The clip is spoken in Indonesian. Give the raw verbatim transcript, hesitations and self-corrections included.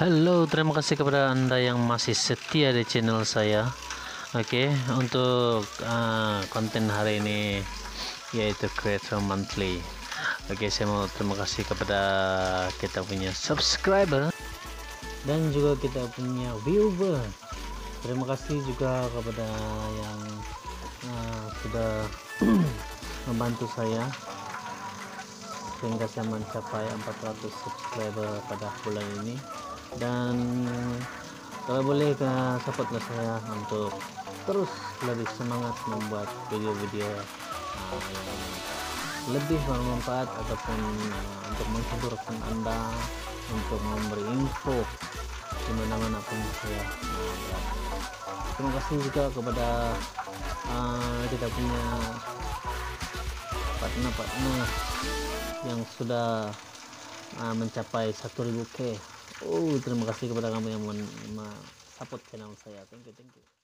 Halo, terima kasih kepada Anda yang masih setia di channel saya. Oke, untuk uh, konten hari ini yaitu Creator Monthly. Oke, saya mau terima kasih kepada kita punya subscriber dan juga kita punya viewer. Terima kasih juga kepada yang uh, sudah membantu saya sehingga saya mencapai empat ratus subscriber pada bulan ini. Dan kalau boleh ke supportlah saya untuk terus lebih semangat membuat video-video uh, yang lebih bermanfaat ataupun uh, untuk menghiburkan Anda, untuk memberi info di mana-mana pun saya uh, berada. Terima kasih juga kepada uh, kita punya partner-partner yang sudah uh, mencapai satu ribu K. Oh, terima kasih kepada kamu yang men support channel saya. Thank you, thank you.